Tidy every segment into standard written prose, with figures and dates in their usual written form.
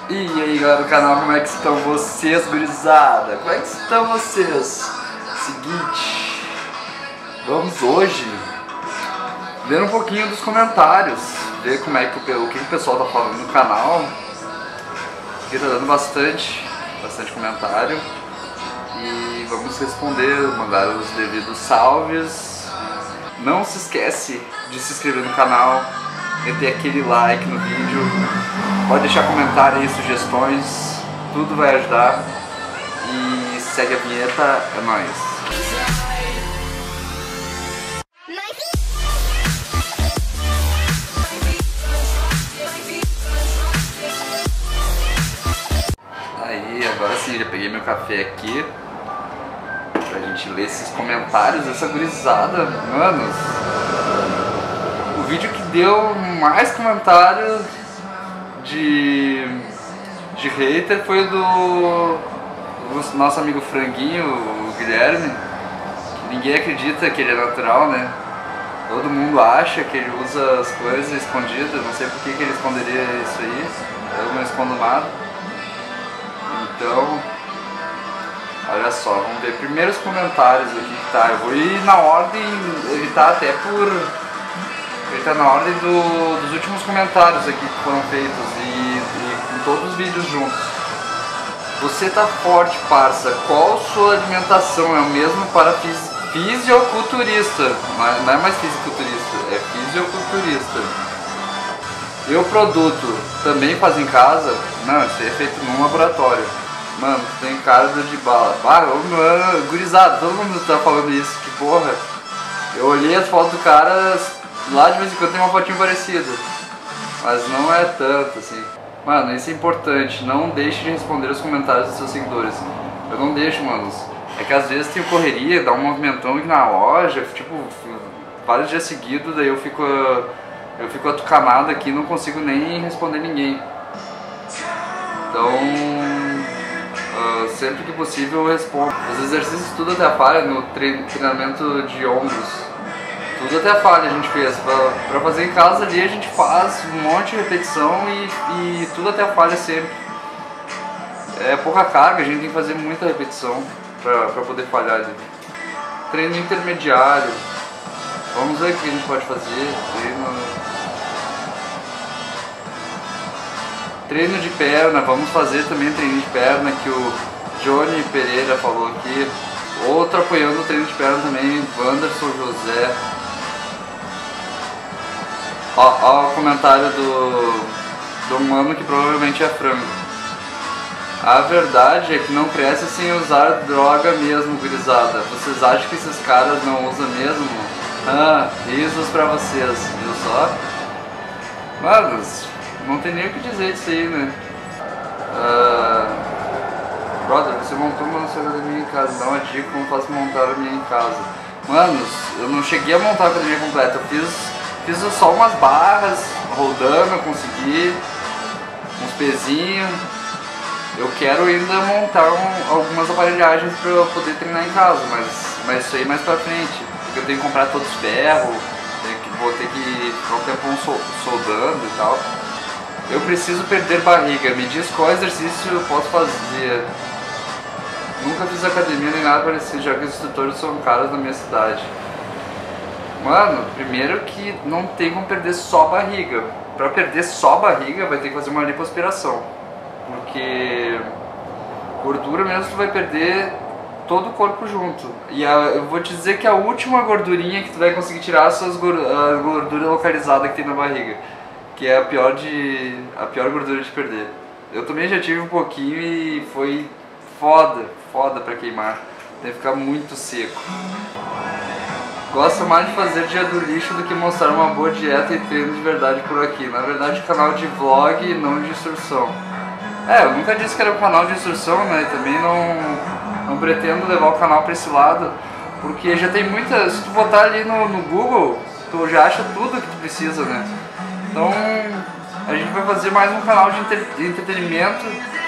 E aí galera do canal, como é que estão vocês, gurizada? Como é que estão vocês? Seguinte, vamos hoje ver um pouquinho dos comentários, ver como é que o que o pessoal tá falando no canal, porque tá dando bastante comentário e vamos responder, mandar os devidos salves. Não se esquece de se inscrever no canal, meter aquele like no vídeo, pode deixar comentário aí, sugestões, tudo vai ajudar. E segue a vinheta, é nóis! Aí, agora sim, já peguei meu café aqui pra gente ler esses comentários dessa gurizada, manos. O vídeo que deu mais comentários de hater foi do nosso amigo Franguinho, o Guilherme, que ninguém acredita que ele é natural, né? Todo mundo acha que ele usa as coisas escondidas, não sei por que ele esconderia isso aí, eu não escondo nada. Então, olha só, vamos ver primeiros comentários aqui que tá, eu vou ir na ordem, ele tá até por... Ele tá na ordem dos últimos comentários aqui que foram feitos e com todos os vídeos juntos. Você tá forte, parça. Qual sua alimentação? É o mesmo para fisiculturista. Não é mais fisiculturista, é fisiculturista. E o produto também faz em casa? Não, isso aí é feito num laboratório. Mano, tem cara de bala. Mano, gurizada, todo mundo tá falando isso, que porra. Eu olhei as fotos do cara... Lá de vez em quando tem uma fotinho parecida, mas não é tanto assim. Mano, isso é importante, não deixe de responder os comentários dos seus seguidores. Eu não deixo, manos. É que às vezes tem correria, dá um movimentão aqui na loja, tipo, vários dias seguidos, daí eu fico atucanado aqui e não consigo nem responder ninguém. Então, sempre que possível eu respondo. Os exercícios tudo até falha no treinamento de ombros. Tudo até falha a gente fez, pra fazer em casa ali a gente faz um monte de repetição e tudo até falha sempre. É pouca carga, a gente tem que fazer muita repetição pra poder falhar ali. Treino intermediário, vamos ver o que a gente pode fazer. Treino de perna, vamos fazer também treino de perna que o Johnny Pereira falou aqui. Outro apoiando o treino de perna também, Wanderson José. Ó o comentário do mano que provavelmente é frango. A verdade é que não cresce sem usar droga mesmo, gurizada. Vocês acham que esses caras não usam mesmo? Ah, risos pra vocês, viu só? Manos, não tem nem o que dizer disso aí, né? Brother, você montou uma academia em casa, dá uma dica como faço montar a minha em casa. Manos, eu não cheguei a montar a academia completa, eu fiz só umas barras, rodando, eu consegui, uns pezinhos. Eu quero ainda montar algumas aparelhagens para eu poder treinar em casa, mas isso aí mais pra frente, porque eu tenho que comprar todos os ferros, vou ter que ficar um tempo soldando e tal. Eu preciso perder barriga, me diz qual exercício eu posso fazer. Nunca fiz academia nem nada parecido, já que os instrutores são caros na minha cidade. Mano, primeiro que não tem como perder só barriga. Pra perder só barriga vai ter que fazer uma lipoaspiração. Porque gordura mesmo tu vai perder todo o corpo junto. E eu vou te dizer que a última gordurinha que tu vai conseguir tirar é a gordura localizada que tem na barriga. Que é a pior gordura de perder. Eu também já tive um pouquinho e foi foda pra queimar. Tem que ficar muito seco. Gosto mais de fazer dia do lixo do que mostrar uma boa dieta e treino de verdade por aqui. Na verdade, canal de vlog e não de instrução. Eu nunca disse que era um canal de instrução, né? Também não pretendo levar o canal pra esse lado, porque já tem muita... Se tu botar ali no Google, tu já acha tudo que tu precisa, né? Então, a gente vai fazer mais um canal de entretenimento,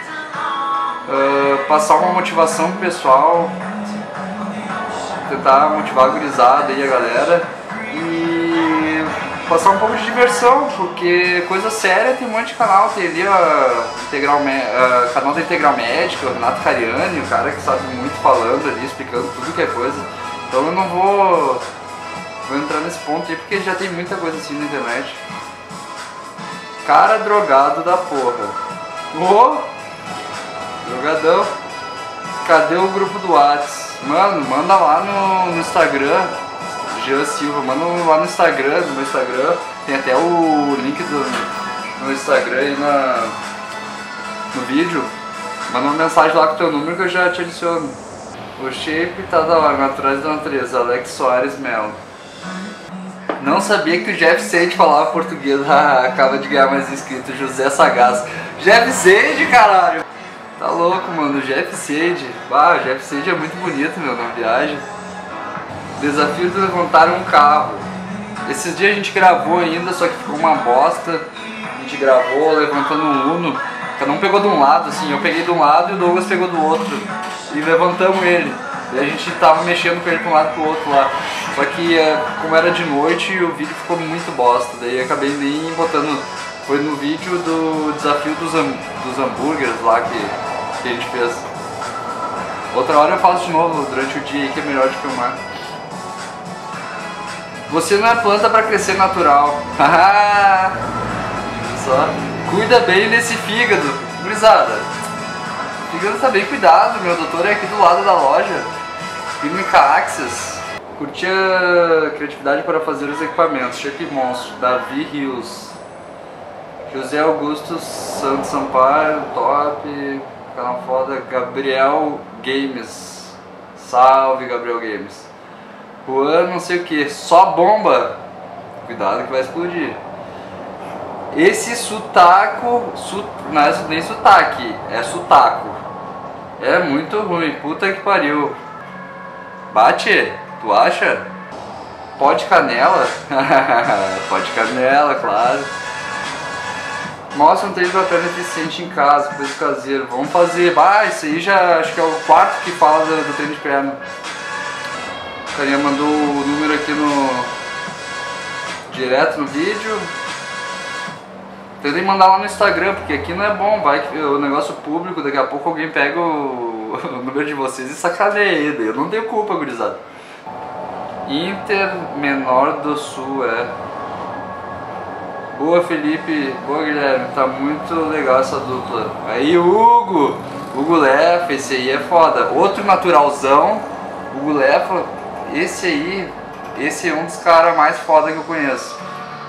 passar uma motivação pro pessoal, tentar motivar a gurizada e a galera. E passar um pouco de diversão, porque coisa séria tem um monte de canal, tem ali a canal da Integral Médica, o Renato Cariani, o cara que sabe muito falando ali, explicando tudo que é coisa. Então eu não vou entrar nesse ponto aí, porque já tem muita coisa assim na internet. Cara drogado da porra. Ô! Drogadão. Cadê o grupo do Whats? Mano, manda lá no Instagram. Jean Silva, manda lá no Instagram, no meu Instagram. Tem até o link no Instagram aí no vídeo. Manda uma mensagem lá com o teu número que eu já te adiciono. O shape tá da hora, naturais da natureza. Alex Soares Melo. Não sabia que o Jeff Sage falava português. Acaba de ganhar mais inscritos. José Sagaz. Jeff Sage, caralho! Tá louco, mano. Jeff Sage. O Jeff Sage é muito bonito, meu, na viagem. Desafio de levantar um carro. Esses dias a gente gravou ainda, só que ficou uma bosta. A gente gravou levantando um Uno. Cada um pegou de um lado, assim. Eu peguei de um lado e o Douglas pegou do outro. E levantamos ele. E a gente tava mexendo com ele pra um lado e pro outro lá. Só que como era de noite, o vídeo ficou muito bosta. Daí acabei nem botando. Foi no vídeo do desafio dos hambúrgueres lá que a gente fez. Outra hora eu faço de novo durante o dia aí, que é melhor de filmar. Você não é planta pra crescer natural. Só cuida bem desse fígado. Gurizada, o fígado tá bem cuidado. Meu doutor é aqui do lado da loja. Clínica Access. Curti a criatividade para fazer os equipamentos. Shape Monstro. Davi Rios. José Augusto Santos Sampaio. Top. Canal foda. Gabriel Games. Salve, Gabriel Games. Juan não sei o que. Só bomba. Cuidado que vai explodir. Esse sutaco. Não é nem sotaque. É sutaco. É muito ruim. Puta que pariu. Bate? Tu acha? Pó de canela? Pó de canela, claro. Mostra um treino de papel eficiente em casa, coisa caseiro. Vamos fazer. Isso aí já acho que é o quarto que fala do treino de perna. O carinha mandou o número aqui direto no vídeo. Tentei mandar lá no Instagram, porque aqui não é bom, vai que o negócio público, daqui a pouco alguém pega o número de vocês e sacaneia ele. Eu não tenho culpa, gurizada. Inter Menor do Sul, Boa, Felipe. Boa, Guilherme. Tá muito legal essa dupla. Aí, Hugo Lefa, esse aí é foda. Outro naturalzão, Hugo Lefa. Esse é um dos caras mais foda que eu conheço.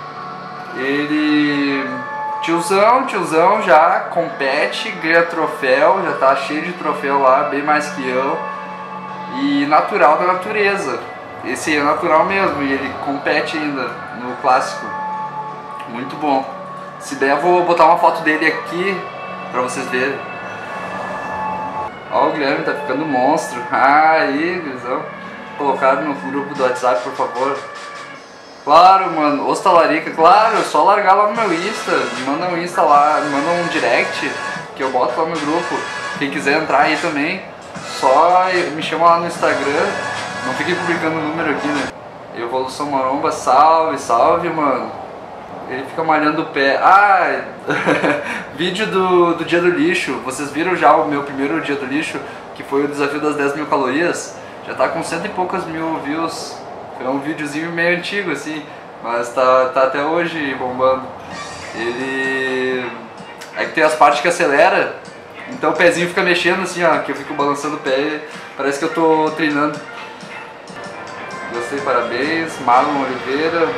Ele... Tiozão já compete, ganha troféu, já tá cheio de troféu lá, bem mais que eu. E natural da natureza. Esse é natural mesmo e ele compete ainda no clássico. Muito bom. Se der eu vou botar uma foto dele aqui pra vocês verem. Ó, o Guilherme tá ficando monstro. Aí, visão. Colocar no grupo do WhatsApp, por favor. Claro, mano, Os Talarica, claro, é só largar lá no meu Insta, me manda um Insta lá, me manda um direct, que eu boto lá no grupo. Quem quiser entrar aí também, só me chama lá no Instagram, não fiquem publicando o número aqui, né? Evolução Maromba, salve, mano. Ele fica malhando o pé. Vídeo do dia do lixo, vocês viram já o meu primeiro dia do lixo, que foi o desafio das 10.000 calorias? Já tá com 100 e poucas mil views. É um videozinho meio antigo assim, mas tá até hoje bombando. Ele... Aí que tem as partes que acelera, então o pezinho fica mexendo assim, ó, que eu fico balançando o pé e parece que eu tô treinando. Gostei, parabéns. Marlon Oliveira.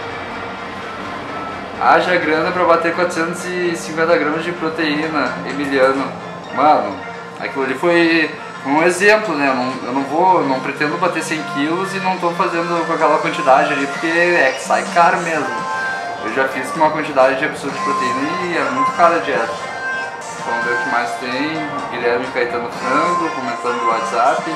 Haja grana pra bater 450 gramas de proteína, Emiliano. Mano, aquilo ali foi um exemplo, né? Eu não pretendo bater 100 quilos e não tô fazendo com aquela quantidade ali, porque é que sai caro mesmo. Eu já fiz com uma quantidade absurda de proteína e é muito cara a dieta. Vamos ver o que mais tem. Guilherme Caetano Frango comentando no WhatsApp.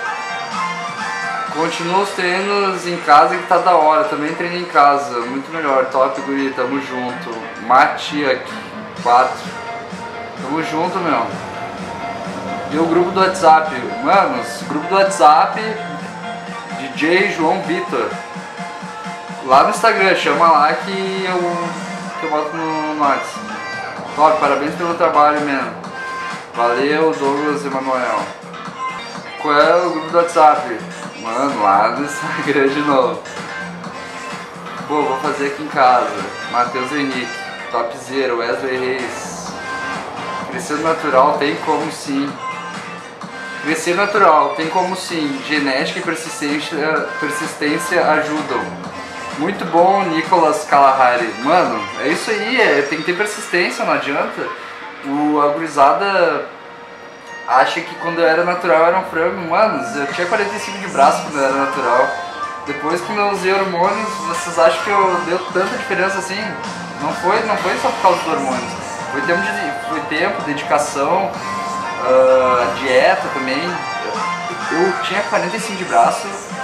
Continua os treinos em casa que tá da hora, também treino em casa, muito melhor, top guri, tamo junto. Matiak 4, tamo junto, meu. E o grupo do WhatsApp, manos, grupo do WhatsApp, DJ João Vitor. Lá no Instagram, chama lá que eu boto no WhatsApp. Top, parabéns pelo trabalho mesmo. Valeu, Douglas Emanuel. Qual é o grupo do WhatsApp? Mano, lá no Instagram de novo. Pô, vou fazer aqui em casa. Matheus Henrique, Topzera, Wesley Reis. Crescer natural tem como sim. Crescer natural tem como sim. Genética e persistência ajudam. Muito bom, Nicolas Kalahari. Mano, é isso aí, tem que ter persistência, não adianta. A gurizada acha que quando eu era natural era um frango. Mano, eu tinha 45 de braço quando eu era natural. Depois que eu usei hormônios, vocês acham que eu deu tanta diferença assim? Não foi só por causa dos hormônios. Foi tempo, dedicação, dieta também. Eu tinha 45 de braço,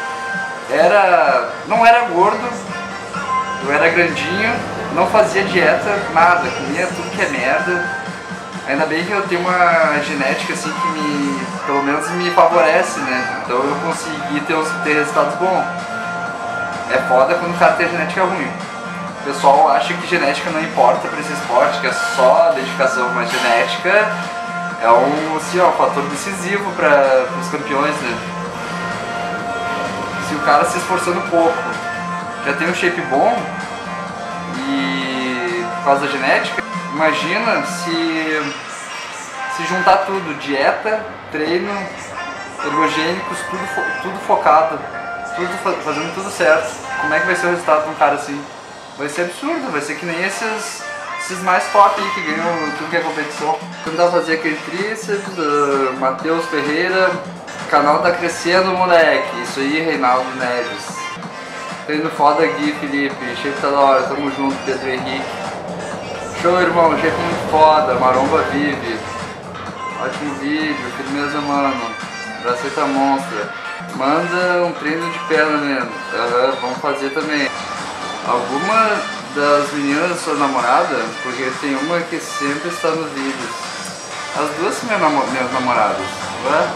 não era gordo, eu era grandinho, não fazia dieta, nada, comia tudo que é merda. Ainda bem que eu tenho uma genética assim que pelo menos me favorece, né? Então eu consegui ter resultados bons. É foda quando o cara tem genética ruim. O pessoal acha que genética não importa para esse esporte, que é só dedicação, mas genética é um fator decisivo para os campeões, né? Se o cara se esforçando pouco já tem um shape bom e por causa da genética, imagina se juntar tudo, dieta, treino, ergogênicos, tudo focado, fazendo tudo certo. Como é que vai ser o resultado de um cara assim? Vai ser absurdo, vai ser que nem esses mais top aí que ganham tudo que é competição. Tentar fazer aquele tríceps, Matheus Ferreira, o canal tá crescendo, moleque. Isso aí, Reinaldo Neves. Treino foda, Gui, Felipe, shape tá da hora, tamo junto, Pedro Henrique. Show, irmão, shape muito foda, Maromba vive. Ótimo vídeo, firmeza, mano. Braceta monstra. Manda um treino de perna mesmo. Vamos fazer também. Alguma das meninas da sua namorada? Porque tem uma que sempre está nos vídeos. As duas são minhas namoradas. Ué?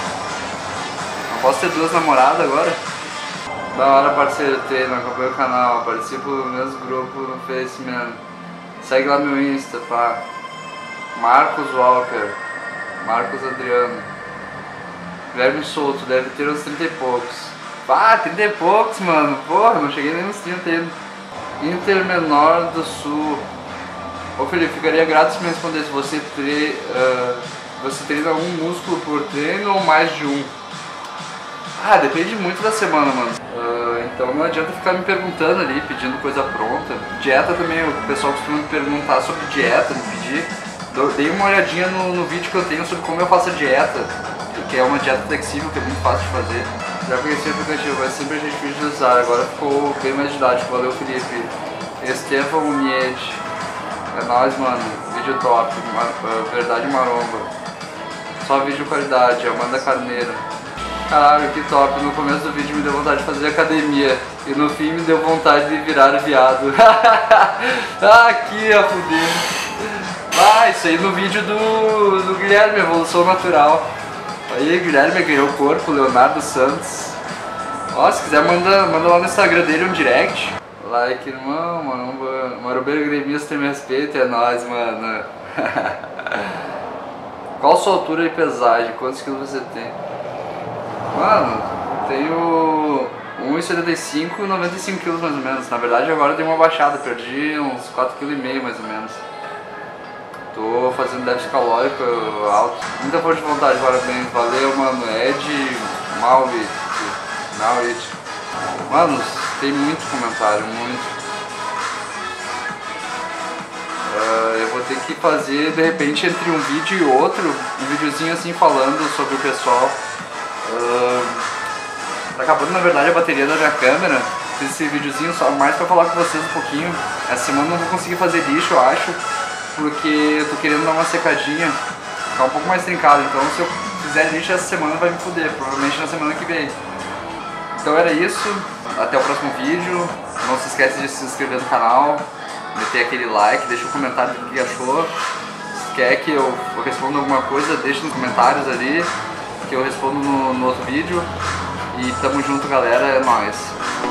Não posso ter duas namoradas agora? Da hora, parceiro, treino, acompanha o canal, participo do mesmo grupo no Face mesmo. Segue lá meu Insta, pá. Marcos Walker, Marcos Adriano. Guilherme Souto, deve ter uns 30 e poucos. Pá, 30 e poucos, mano. Porra, não cheguei nem nos 30 ainda. Inter Menor do Sul. Ô Felipe, ficaria grato se me respondesse. Você treina um músculo por treino ou mais de um? Ah, depende muito da semana, mano. Então não adianta ficar me perguntando ali, pedindo coisa pronta. Dieta também, o pessoal costuma me perguntar sobre dieta, me pedir. Dei uma olhadinha no vídeo que eu tenho sobre como eu faço a dieta, que é uma dieta flexível, que é muito fácil de fazer. Já conheci o aplicativo, mas sempre a gente difícil de usar, agora ficou bem mais didático. Valeu, Felipe. Estevão Mied. É nóis, mano. Vídeo top. Verdade maromba. Só vídeo qualidade. Amanda Carneiro. Caralho, que top. No começo do vídeo me deu vontade de fazer academia. E no fim me deu vontade de virar viado. Aqui, a fuder. Isso aí no vídeo do Guilherme, Evolução Natural. Aí, Guilherme ganhou o corpo, Leonardo Santos. Ó, se quiser manda lá no Instagram dele um direct. Like, irmão, marombeiro gremista, me respeita, é nóis, mano. Qual sua altura e pesagem? Quantos quilos você tem? Mano, tenho 1,75 e 95 quilos mais ou menos. Na verdade agora eu dei uma baixada, perdi uns 4,5 kg mais ou menos. Tô fazendo déficit calórico alto. Muita força de vontade, parabéns. Valeu, mano. Ed Maurit. Mano, tem muito comentário, muito. Eu vou ter que fazer, de repente, entre um vídeo e outro, um videozinho assim falando sobre o pessoal. Tá acabando, na verdade, a bateria da minha câmera. Fiz esse videozinho só mais pra falar com vocês um pouquinho. Essa semana não vou conseguir fazer lixo, eu acho, porque eu tô querendo dar uma secadinha, ficar um pouco mais trincado. Então se eu fizer lixo essa semana vai me foder, provavelmente na semana que vem. Então era isso, até o próximo vídeo. Não se esquece de se inscrever no canal, meter aquele like, deixa um comentário do que achou. Se quer que eu responda alguma coisa, deixa nos comentários ali, que eu respondo no outro vídeo. E tamo junto, galera, é nóis.